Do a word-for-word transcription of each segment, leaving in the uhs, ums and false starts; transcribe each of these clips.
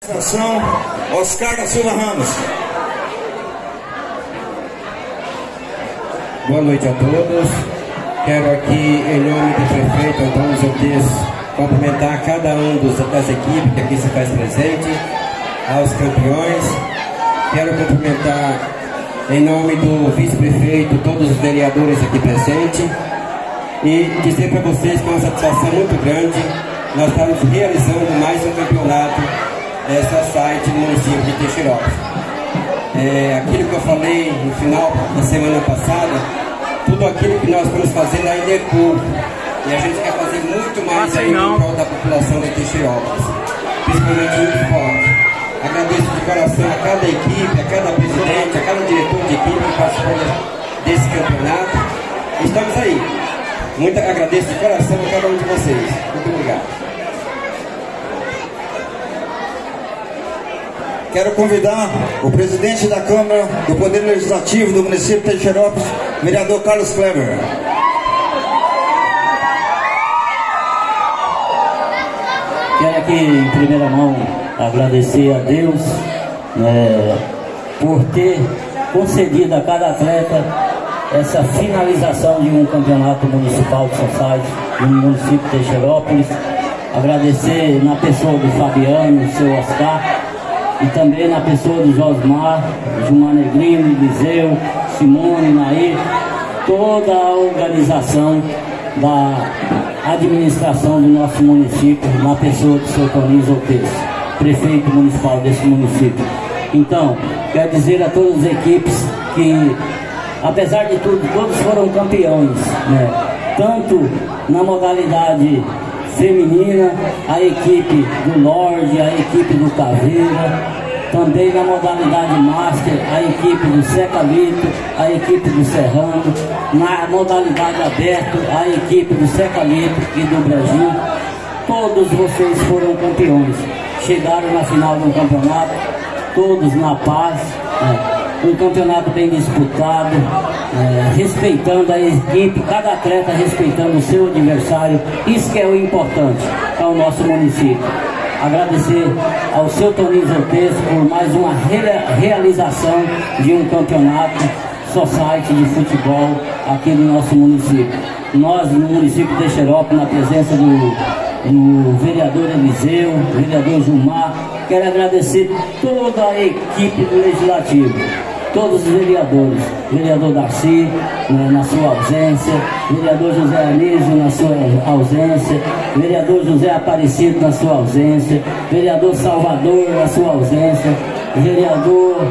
Oscar da Silva Ramos. Boa noite a todos. Quero aqui, em nome do prefeito Antônio Zoltes, cumprimentar cada um dos, das equipes que aqui se faz presente, aos campeões. Quero cumprimentar, em nome do vice-prefeito, todos os vereadores aqui presentes e dizer para vocês que é uma satisfação muito grande. Nós estamos realizando mais um campeonato dessa site no município de Teixeirópolis. É, aquilo que eu falei no final da semana passada, tudo aquilo que nós estamos fazendo ainda é pouco. E a gente quer fazer muito mais ainda em prol da população de Teixeirópolis, principalmente muito forte. Agradeço de coração a cada equipe, a cada presidente, a cada diretor de equipe que participou desse campeonato. Estamos aí. Muito agradeço de coração a cada um de vocês. Muito obrigado. Quero convidar o presidente da Câmara do Poder Legislativo do município de Teixeirópolis, vereador Carlos Kleber. Quero aqui, em primeira mão, agradecer a Deus é, por ter concedido a cada atleta essa finalização de um campeonato municipal de society no município de Teixeirópolis. Agradecer na pessoa do Fabiano, o seu Oscar, e também na pessoa do Josmar, Gilmar Negrini, Eliseu, Simone, Nair, toda a organização da administração do nosso município, na pessoa do seu Toninho Zoltes, prefeito municipal desse município. Então, quero dizer a todas as equipes que, apesar de tudo, todos foram campeões, né? Tanto na modalidade feminina, a equipe do Lorde, a equipe do Caveira, também na modalidade Master, a equipe do Secalito, a equipe do Serrano, na modalidade aberta, a equipe do Secalito e do Brasil. Todos vocês foram campeões, chegaram na final do campeonato, todos na paz, né? Um campeonato bem disputado, é, respeitando a equipe, cada atleta respeitando o seu adversário. Isso que é o importante para o nosso município. Agradecer ao seu Toninho Zoltes por mais uma re realização de um campeonato society de futebol aqui no nosso município. Nós, no município de Teixeirópolis, na presença do o vereador Eliseu, o vereador Gilmar, quero agradecer toda a equipe do Legislativo, todos os vereadores, vereador Darcy, né, na sua ausência, vereador José Anísio na sua ausência, vereador José Aparecido na sua ausência, vereador Salvador na sua ausência, vereador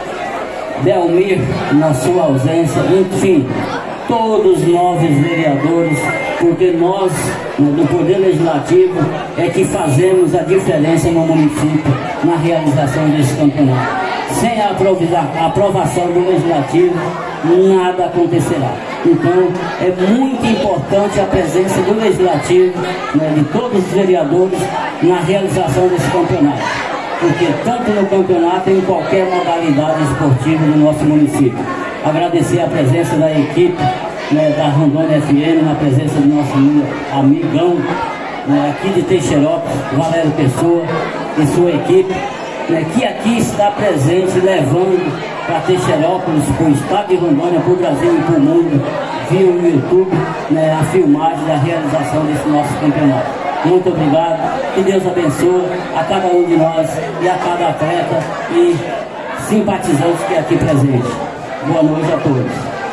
Belmir na sua ausência, enfim, todos os nove vereadores, porque nós, do Poder Legislativo, é que fazemos a diferença no município na realização desse campeonato. Sem a aprovação do Legislativo, nada acontecerá. Então, é muito importante a presença do Legislativo, né, de todos os vereadores, na realização desse campeonato. Porque tanto no campeonato, em qualquer modalidade esportiva do nosso município. Agradecer a presença da equipe, né, da Rondônia F M, na presença do nosso amigão, né, aqui de Teixeirópolis, Valério Pessoa e sua equipe, né, que aqui está presente, levando para Teixeirópolis, para o estado de Rondônia, para o Brasil e para o mundo, via no YouTube, né, a filmagem da realização desse nosso campeonato. Muito obrigado, que Deus abençoe a cada um de nós e a cada atleta e simpatizantes que é aqui presente. Boa noite a todos.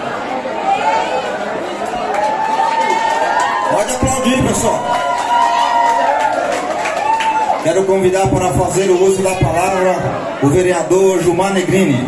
Pode aplaudir, pessoal. Quero convidar para fazer o uso da palavra o vereador Gilmar Negrini.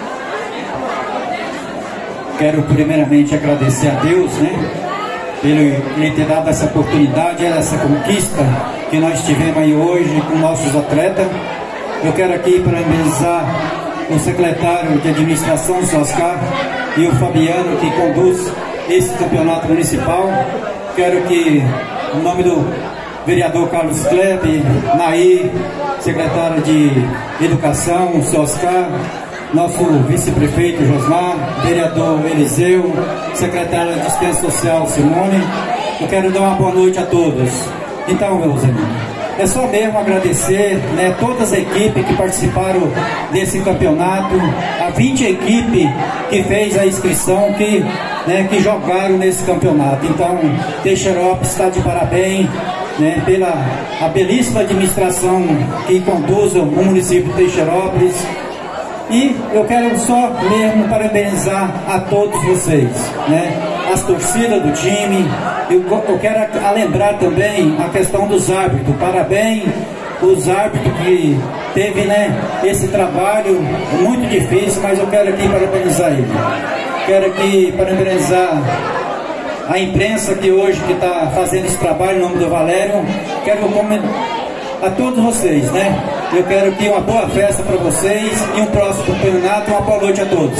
Quero primeiramente agradecer a Deus, né, pelo ele ter dado essa oportunidade, essa conquista que nós tivemos aí hoje com nossos atletas. Eu quero aqui parabenizar o secretário de administração, o Oscar, e o Fabiano, que conduz esse campeonato municipal. Quero que, em nome do vereador Carlos Kleber, Nair, secretário de Educação, o seu Oscar, nosso vice-prefeito Josmar, vereador Eliseu, secretária de Assistência Social Simone, eu quero dar uma boa noite a todos. Então, meus amigos, é só mesmo agradecer, né, todas as equipes que participaram desse campeonato, a vinte equipes que fez a inscrição, que, né, que jogaram nesse campeonato. Então, Teixeirópolis está de parabéns, né, pela a belíssima administração que conduz o município de Teixeirópolis. E eu quero só mesmo parabenizar a todos vocês, né, as torcidas do time. Eu, eu quero lembrar também a questão dos árbitros. Parabéns os árbitros que teve, né, esse trabalho muito difícil, mas eu quero aqui parabenizar ele. Quero aqui parabenizar a imprensa que hoje que está fazendo esse trabalho em nome do Valério. Quero a todos vocês, né? Eu quero aqui uma boa festa para vocês e um próximo campeonato. Uma boa noite a todos.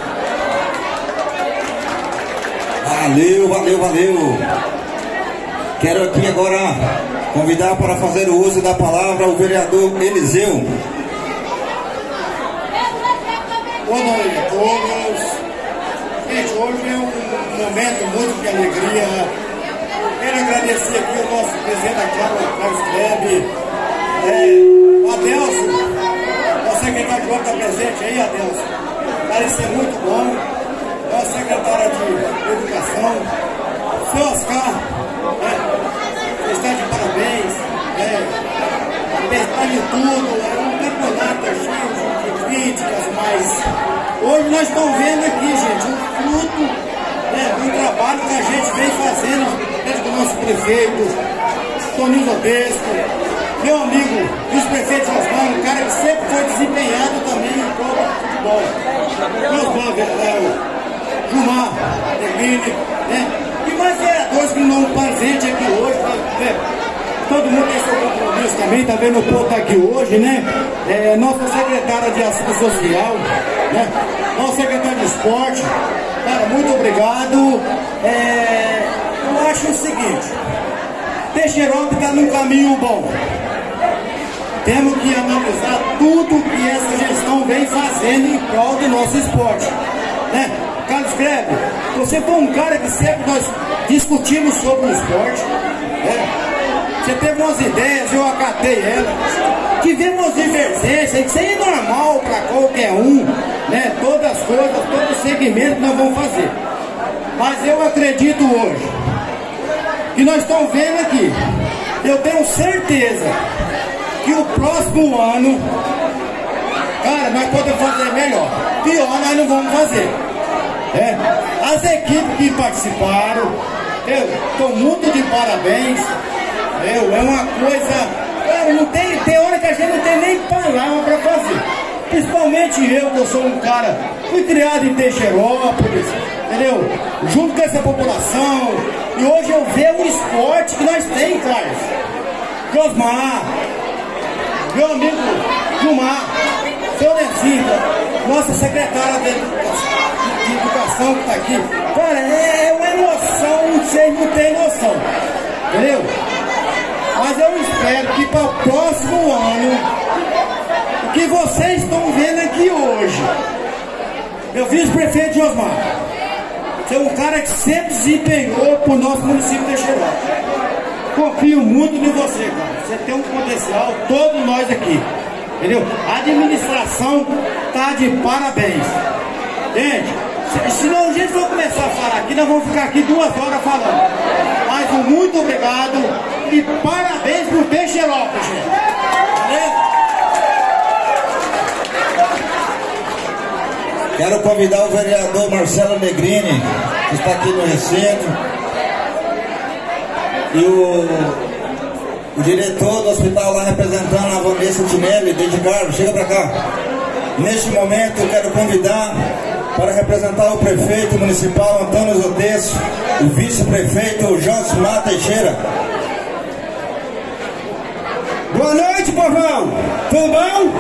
Valeu, valeu, valeu. Quero aqui agora convidar para fazer o uso da palavra o vereador Eliseu. Boa noite a todos. Gente, hoje é um momento muito de alegria. Quero agradecer aqui o nosso presidente da Câmara, Carlos Klebe, é, o Adelson, nosso secretário de obra está presente aí, Adelson. Parece ser muito bom. Nossa secretária de Educação, o seu Oscar, né, você está de parabéns, né, apesar de tudo, é um campeonato cheio de críticas, mas hoje nós estamos vendo aqui, gente, um fruto, né, do trabalho que a gente vem fazendo dentro do nosso prefeito, Toninho Zodesco, meu amigo, vice-prefeito Osmar, um cara que sempre foi desempenhado também em prol do futebol. Osmar, é, Gilmar, Negrine, né? E mais vereadores que não presente aqui hoje, né? Todo mundo tem seu compromisso também, tá vendo o povo tá aqui hoje, né? É, nossa secretária de Ação Social, né? Nossa secretária de Esporte, cara, muito obrigado. É, eu acho o seguinte, Teixeirópolis está num caminho bom. Temos que analisar tudo que essa gestão vem fazendo em prol do nosso esporte, né? Carlos Klebe, você foi um cara que sempre nós discutimos sobre o esporte, né? Você teve umas ideias, eu acatei elas. Tivemos umas divergências, isso aí é normal para qualquer um, né? Todas as coisas, todo segmento que nós vamos fazer. Mas eu acredito hoje que nós estamos vendo aqui. Eu tenho certeza que o próximo ano, cara, nós podemos fazer melhor. Pior nós não vamos fazer. É, as equipes que participaram, eu estou muito de parabéns. Eu, é uma coisa, cara, não tem, tem hora que a gente não tem nem palavra para fazer. Principalmente eu, que eu sou um cara, fui criado em Teixeirópolis, entendeu? Junto com essa população. E hoje eu vejo o esporte que nós temos, Carlos. Josmar, meu amigo Gilmar, seu Necida, nossa secretária de, de educação que está aqui. Cara, é uma emoção, vocês não têm noção, entendeu? Mas eu espero que para o próximo ano, o que vocês estão vendo aqui hoje, meu vice-prefeito Josmar, você é um cara que sempre desempenhou para o nosso município de Teixeirópolis. Confio muito em você, cara. Você tem um potencial, todos nós aqui, entendeu? A administração tá de parabéns. Gente, se, se não a gente for começar a falar aqui, nós vamos ficar aqui duas horas falando. Mas um muito obrigado e parabéns pro Teixeirópolis, gente. Beleza? Quero convidar o vereador Marcelo Negrini, que está aqui no recinto. E o, o diretor do hospital lá representando a Vanessa Tinelli, desde Carlos, chega para cá. Neste momento eu quero convidar para representar o prefeito municipal Antônio Zodesco, o vice-prefeito Josmar Teixeira. Boa noite, povão! Tudo bom?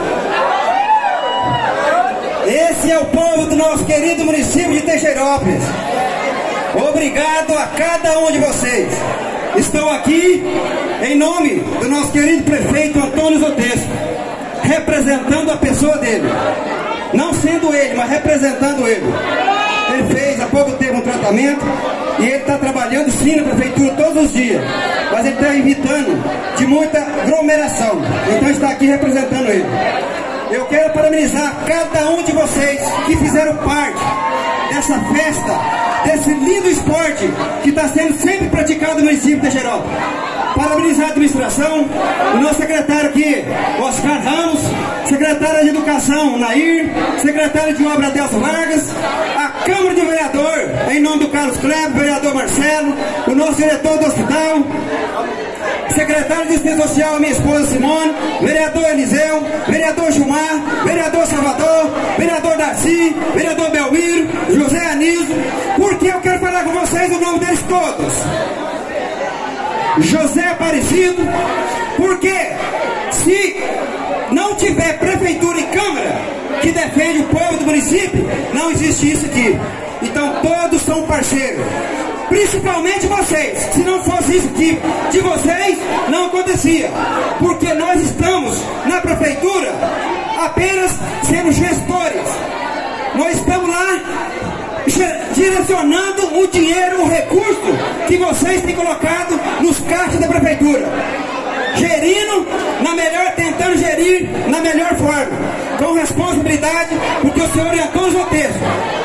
Esse é o povo do nosso querido município de Teixeirópolis. Obrigado a cada um de vocês. Estou aqui em nome do nosso querido prefeito Antônio Zodesco, representando a pessoa dele. Não sendo ele, mas representando ele. Ele fez há pouco tempo um tratamento e ele está trabalhando sim na prefeitura todos os dias, mas ele está evitando de muita aglomeração, então está aqui representando ele. Eu quero parabenizar cada um de vocês que fizeram parte dessa festa, desse lindo esporte que está sendo sempre praticado no município de Teixeirópolis. Parabenizar a administração, o nosso secretário aqui, Oscar Ramos, secretário de Educação, Nair, secretário de Obra, Adelso Vargas, a Câmara de Vereador, em nome do Carlos Kleber, vereador Marcelo, o nosso diretor do hospital, secretário de Assistência Social, minha esposa Simone, vereador Eliseu, vereador Gilmar, vereador Salvador, vereador Darcy, vereador Belmiro, José Anísio, porque eu quero falar com vocês o nome deles todos. José Aparecido, porque se não tiver prefeitura e câmara que defende o povo do município, não existe isso aqui. Então todos são parceiros, principalmente vocês. Se não fosse isso aqui de vocês, não acontecia, porque nós estamos na prefeitura apenas sendo gestores. Nós estamos lá direcionando o dinheiro, o recurso que vocês têm colocado nos caixas da prefeitura, gerindo na melhor, tentando gerir na melhor forma, com responsabilidade, porque o senhor é Antônio Zotesso.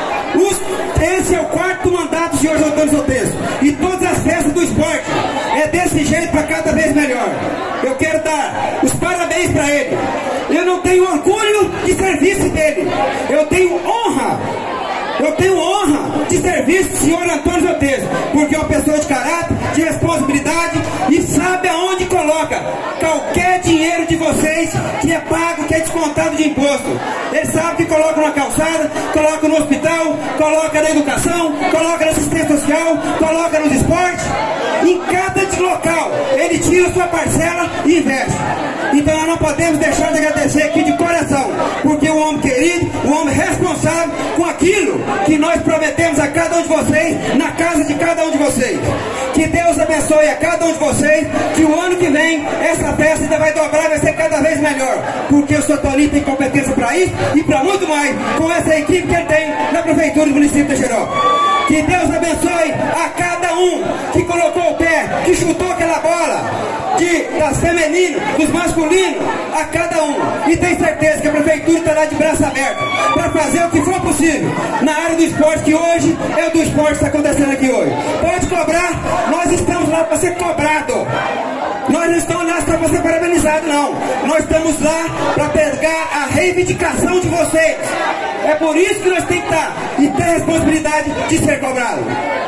Esse é o quarto mandato do senhor Antônio Zotesso, e todas as festas do esporte é desse jeito para cada vez melhor. Eu quero dar os parabéns para ele. Eu não tenho orgulho de serviço dele, eu tenho honra. Eu tenho honra de serviço do senhor Antônio Zotesso, porque é uma pessoa de caráter, de responsabilidade e sabe aonde coloca qualquer dinheiro de vocês que é pago, que é descontado de imposto. Ele sabe que coloca na calçada, coloca no hospital, coloca na educação, coloca na assistência social, coloca nos esportes. Em cada local ele tira sua parcela e investe. Então nós não podemos deixar de agradecer aqui de coração, porque o homem querido, o homem responsável com aquilo que nós prometemos a cada um de vocês, na casa de cada um de vocês. Que Deus abençoe a cada um de vocês, que o ano que vem essa festa ainda vai dobrar e vai ser cada vez melhor, porque o senhor Toninho tem competência para isso e para muito mais, com essa equipe que ele tem na prefeitura do município de Teixeirópolis. Que Deus abençoe a cada um que colocou o pé, que chutou aquela bola, de, das femininos, dos masculinos, a cada um. E tenho certeza que a prefeitura estará de braço aberto para fazer o que for possível na área do esporte, que hoje é o do esporte que está acontecendo aqui hoje. Pode cobrar, nós estamos lá para ser cobrado. Nós não estamos lá para ser parabenizado, não. Nós estamos lá para pegar a reivindicação de vocês. É por isso que nós temos que estar e ter a responsabilidade de ser cobrado.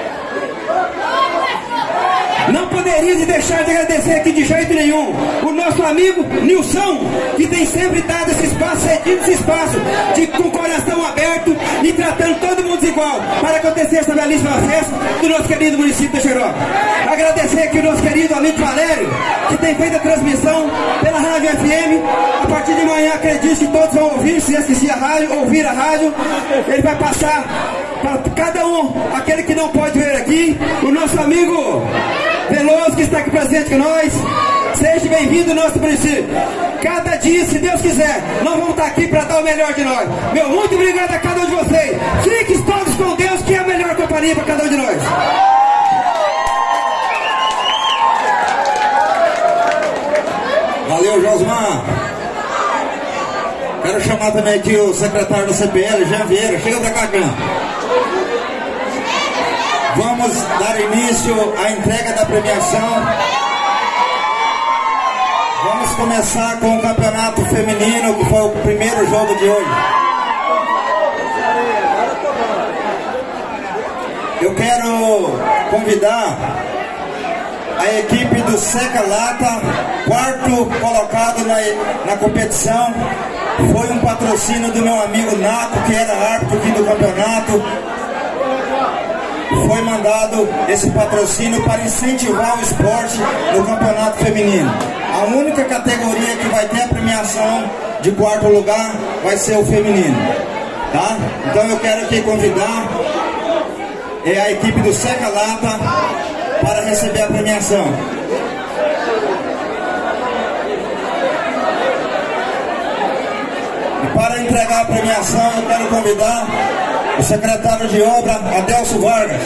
Não poderia deixar de agradecer aqui de jeito nenhum o nosso amigo Nilson, que tem sempre dado esse espaço, cedido esse espaço, de, com o coração aberto e tratando todo mundo igual, para acontecer essa belíssima festa do nosso querido município de Teixeirópolis. Agradecer aqui o nosso querido amigo Valério, que tem feito a transmissão pela Rádio F M. A partir de manhã, acredito que todos vão ouvir, se assistir a rádio, ouvir a rádio. Ele vai passar para cada um, aquele que não pode ver aqui, o nosso amigo Veloso, que está aqui presente com nós. Seja bem-vindo ao nosso município. Cada dia, se Deus quiser, nós vamos estar aqui para dar o melhor de nós. Meu muito obrigado a cada um de vocês. Fiquem todos com Deus, que é a melhor companhia para cada um de nós. Valeu, Josmar. Quero chamar também aqui o secretário do C P L, Jean Vieira. Chega pra cá, Jean. Vamos dar início à entrega da premiação. Vamos começar com o campeonato feminino, que foi o primeiro jogo de hoje. Eu quero convidar a equipe do Seca Lata, quarto colocado na, na competição. Foi um patrocínio do meu amigo Nato, que era árbitro aqui do campeonato. Foi mandado esse patrocínio para incentivar o esporte no campeonato feminino. A única categoria que vai ter a premiação de quarto lugar vai ser o feminino, tá? Então eu quero aqui convidar é, a equipe do Seca Lata para receber a premiação. E para entregar a premiação, eu quero convidar o secretário de obra, Adelso Vargas.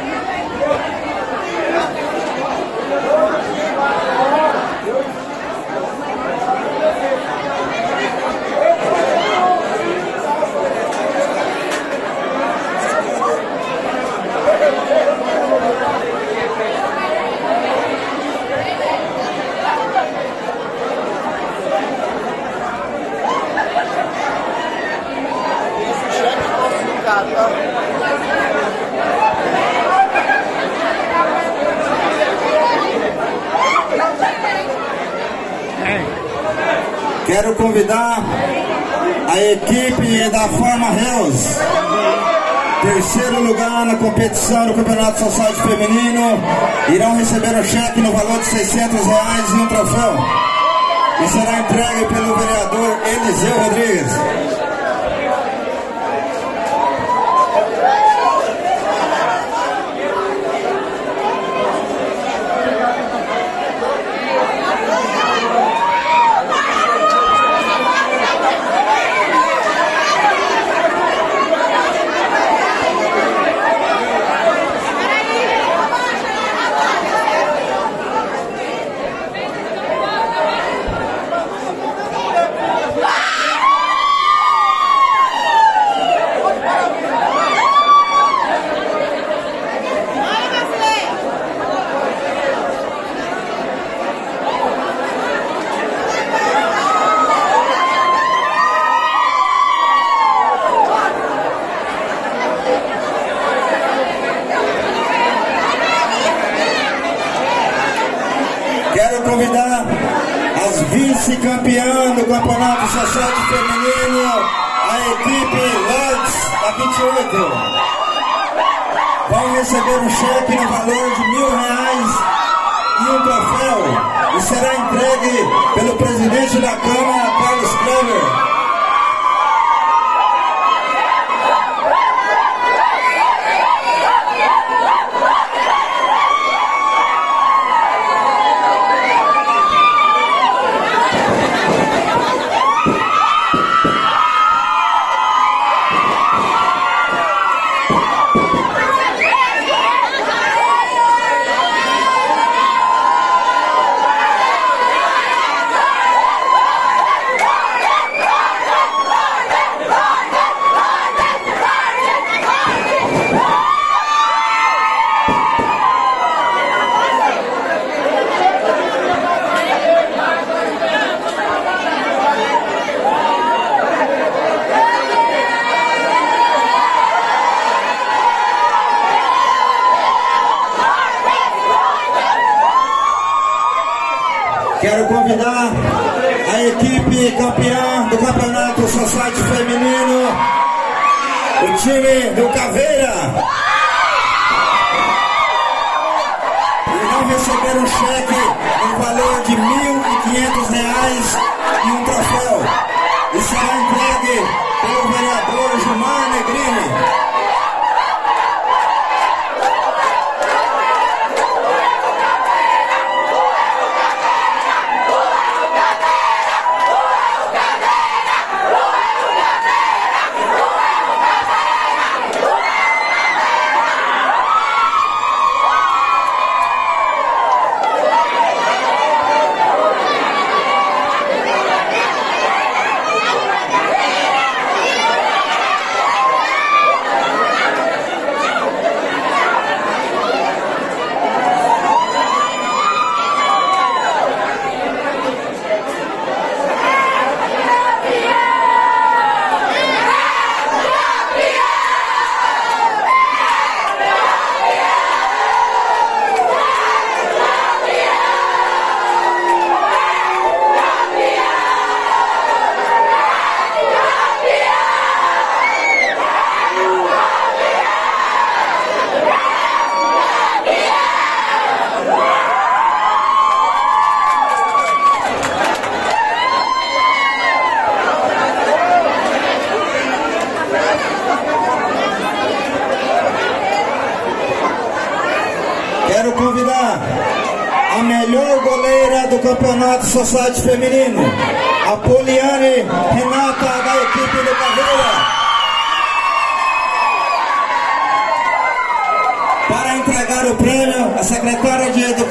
Quero convidar a equipe da Farma Health, terceiro lugar na competição do Campeonato Society Feminino, irão receber um cheque no valor de seiscentos reais e um troféu, e será entregue pelo vereador Eliseu Rodrigues. Quero convidar as vice-campeãs do Campeonato Society Feminino, a equipe Lords da vinte e oito. Vão receber um cheque no valor de mil reais e um troféu, e será entregue pelo presidente da Câmara, Carlos Kleber. Quero convidar a equipe campeã do Campeonato Society Feminino, o time do Caveira. Irão receber um cheque no valor de mil e quinhentos reais e um troféu, e será entregue pelo vereador Gilmar Negrini. Quero convidar a melhor goleira do Campeonato Society Feminino, a Poliane Renata, da equipe do Caveira.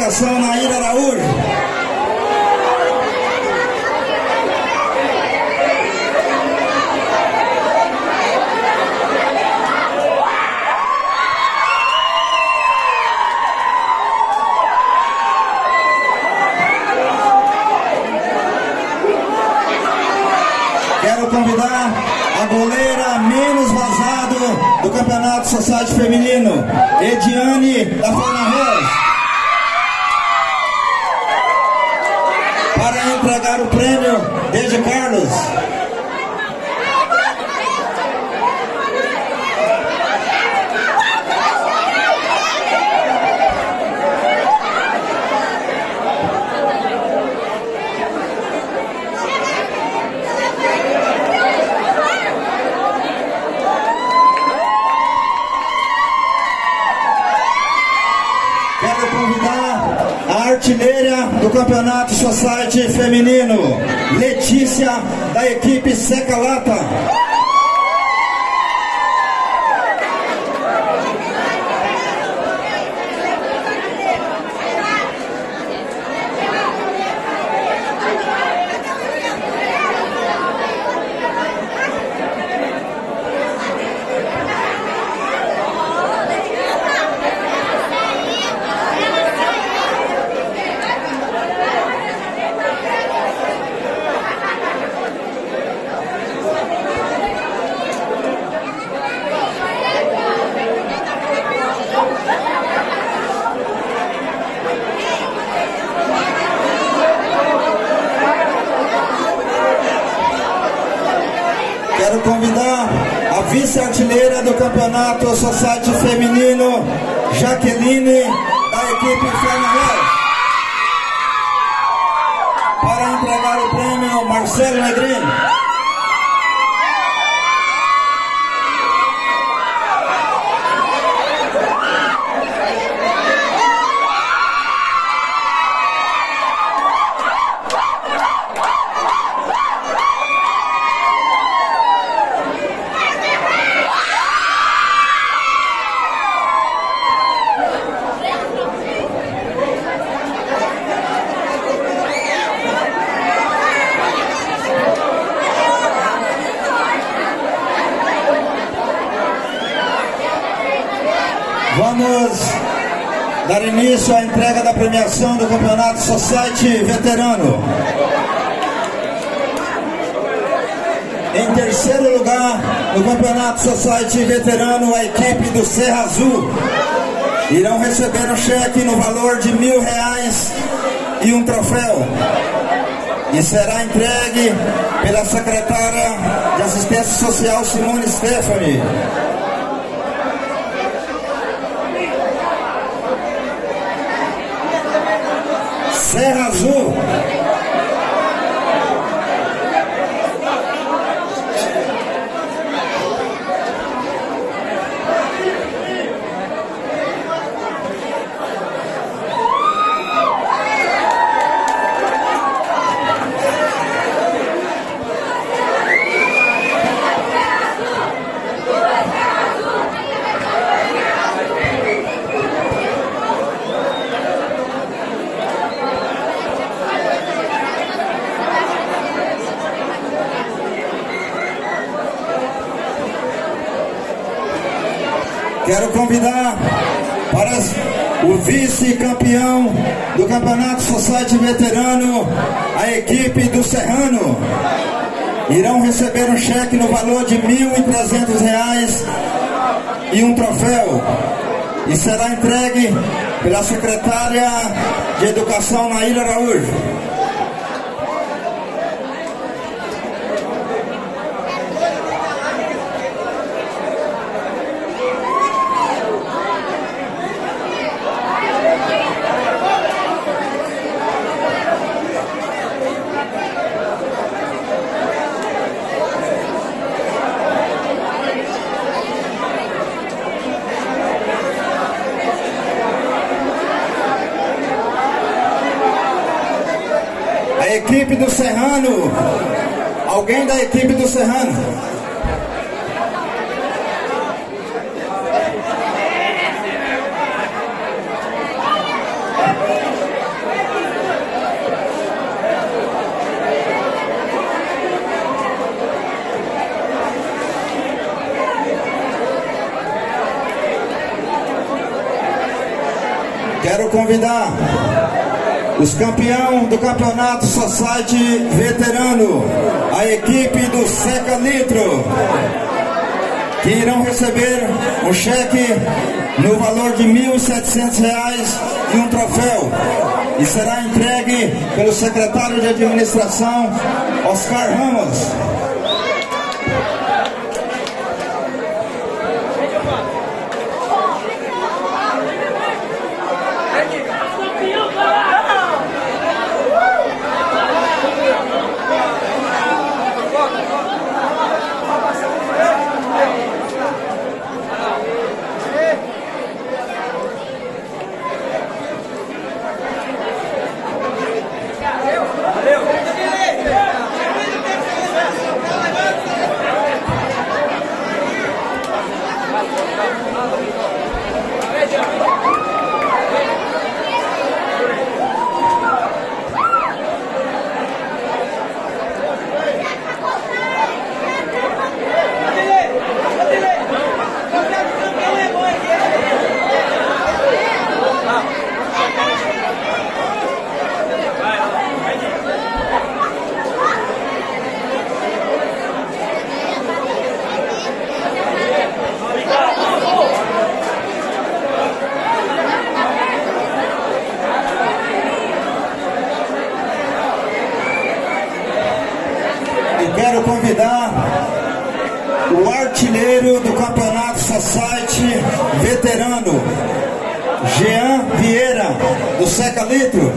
Educação Naíra Araújo. Quero convidar a goleira menos vazado do Campeonato Society Feminino, Ediane da Forna Reis, para entregar o prêmio desde Carlos. Quero convidar a artilheira do Campeonato Society Feminino, Letícia, da equipe Seca Lata. Quero convidar a vice-artilheira do Campeonato Society Feminino, Jaqueline, da equipe Forna Reis, para entregar o prêmio Marcelo Negrini. Vamos dar início à entrega da premiação do Campeonato Society Veterano. Em terceiro lugar, no Campeonato Society Veterano, a equipe do Serra Azul irão receber um cheque no valor de mil reais e um troféu. E será entregue pela secretária de Assistência Social, Simone Stephanie. Serra Azul. Quero convidar para o vice-campeão do Campeonato Society Veterano, a equipe do Serrano. Irão receber um cheque no valor de mil e trezentos reais e um troféu. E será entregue pela secretária de Educação, Naíra Araújo. A equipe do Serrano. Alguém da equipe do Serrano? Quero convidar os campeões do Campeonato Society Veterano, a equipe do Seca Litro, que irão receber um cheque no valor de mil e setecentos reais e um troféu, e será entregue pelo secretário de administração, Oscar Ramos. Quero convidar o artilheiro do Campeonato Society Veterano, Jean Vieira, do Seca Litro,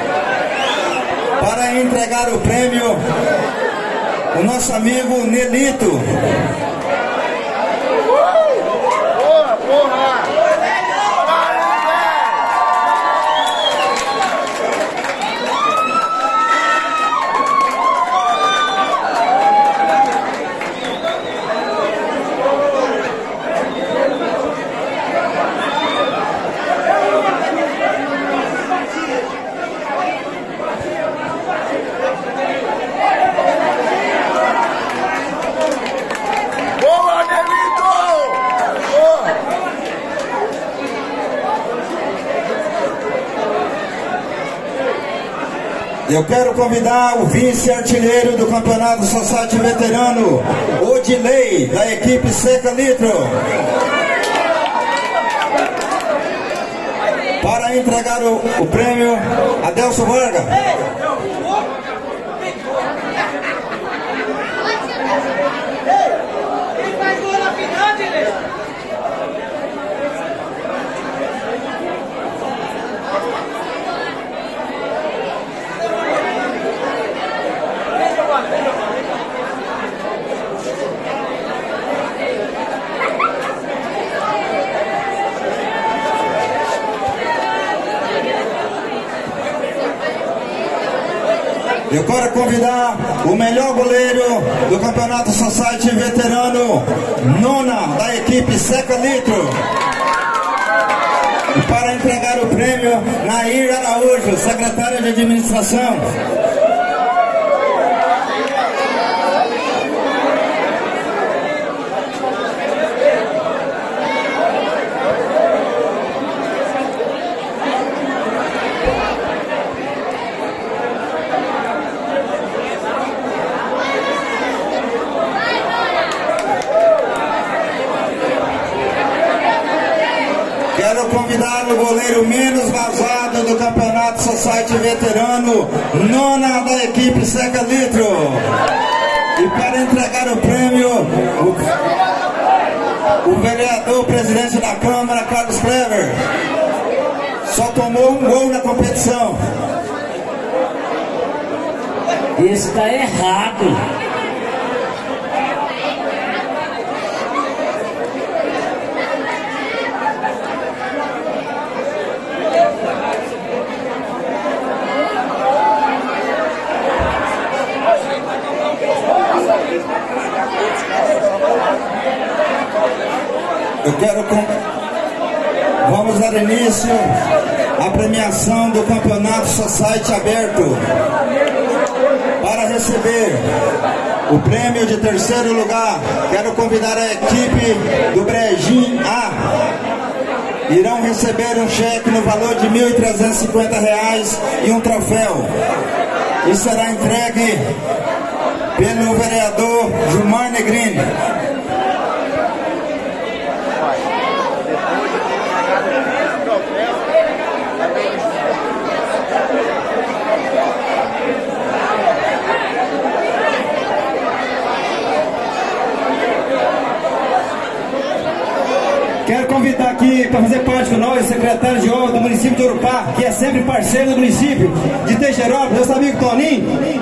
para entregar o prêmio, o nosso amigo Nelito. Porra, porra! Eu quero convidar o vice-artilheiro do Campeonato Society Veterano, Odilei, da equipe Seca Litro, para entregar o, o prêmio a Delso Varga. Eu quero convidar o melhor goleiro do Campeonato Society Veterano, Nona, da equipe Seca Litro, e para entregar o prêmio, Nair Araújo, secretária de administração. Quero convidar o goleiro menos vazado do Campeonato Society Veterano, Nona, da equipe Seca Litro. E para entregar o prêmio, o, o vereador, presidente da Câmara, Carlos Clever, só tomou um gol na competição. Isso está errado. Eu quero... Vamos dar início à premiação do Campeonato Society Aberto. Para receber o prêmio de terceiro lugar, quero convidar a equipe do Brejim A. irão receber um cheque no valor de mil trezentos e cinquenta reais e um troféu. E será entregue pelo vereador Gilmar Negrini. Quero convidar aqui para fazer parte com nós o secretário de obras do município de Urupá, que é sempre parceiro do município de Teixeirópolis, nosso amigo Toninho.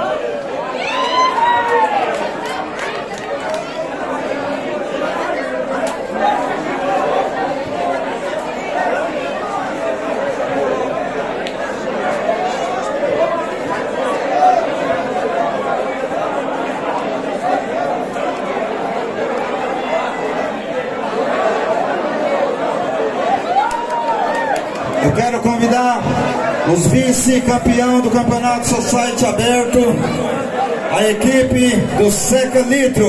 Eu quero convidar os vice-campeão do Campeonato Society Aberto, a equipe do Seca Litro.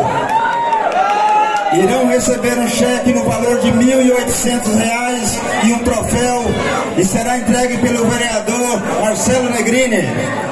Irão receber um cheque no valor de mil e oitocentos reais e um troféu, e será entregue pelo vereador Marcelo Negrini.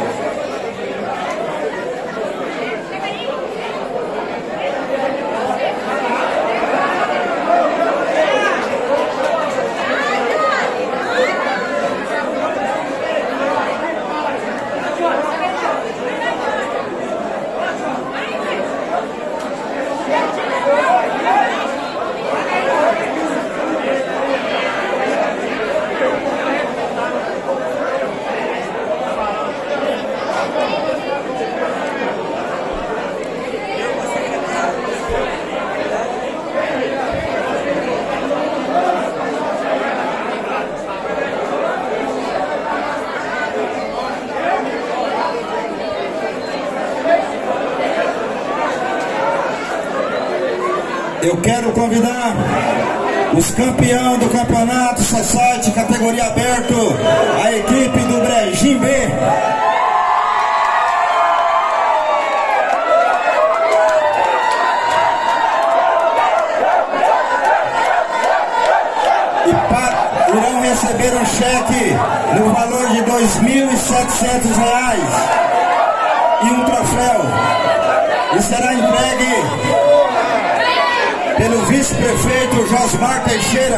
Eu quero convidar os campeões do Campeonato Society categoria aberto, a equipe do Brejim B. E para, irão receber um cheque no valor de dois mil e setecentos reais e um troféu. E será entregue pelo vice-prefeito Josmar Teixeira.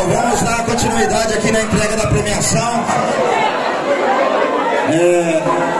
Aqui na entrega da premiação. É,